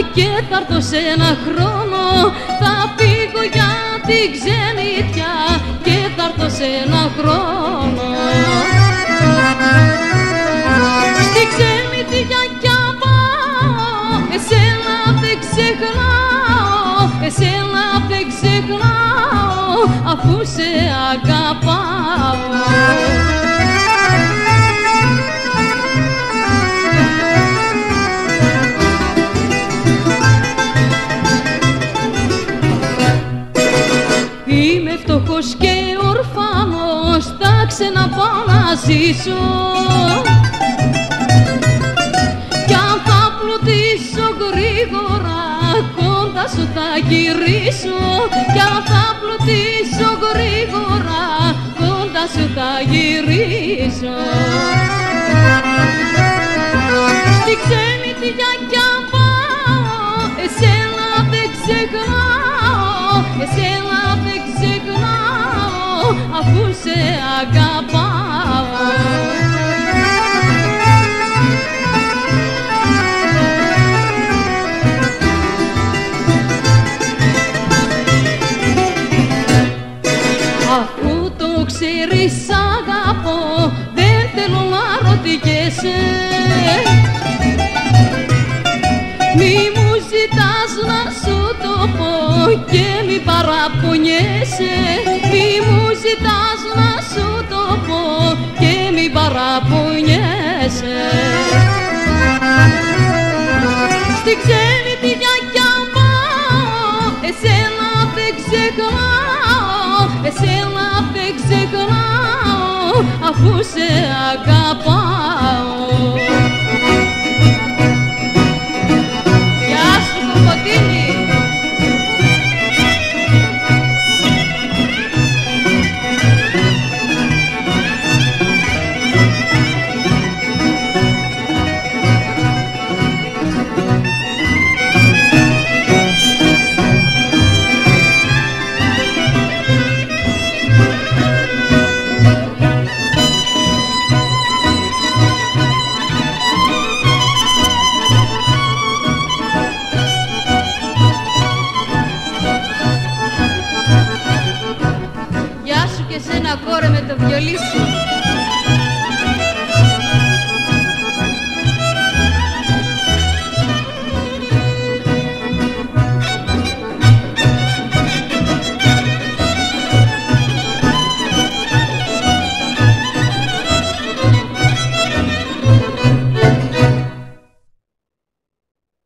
και θα έρθω σε ένα χρόνο. Θα φύγω για την ξενιτιά και θα έρθω σε ένα χρόνο. Στη ξενιτιά κι πάω, εσένα δεν ξεχνάω, εσένα δεν ξεχνάω, αφού σε αγαπάω. Είμαι φτωχός και ορφανός, θα ξαναπάω να ζήσω. Κι αν θα πλουτίσω γρήγορα, κοντά σου θα γυρίσω. Κι αν θα πλουτίσω γρήγορα, κοντά σου θα γυρίσω. Στη ξενιτιά κι αν πάω, εσένα δεν ξεχνάω, εσένα δεν ξεχνάω, αφού σε αγαπάω. Αφού το ξέρεις αγαπώ, δεν θέλω να ρωτιέσαι. Μη μου ζητάς να σου το πω και μη παραπονιέσαι. Μη μου ζητάς να σου το πω και μη παραπονιέσαι. Στη ξενιτιά κι αν πάω, εσένα δεν ξεχνάω, εσένα δεν ξεχνάω, αφού σε αγαπάω. Γεια σου Κοκοτίνη! Γεια σου και σένα κόρε με το βιολί σου.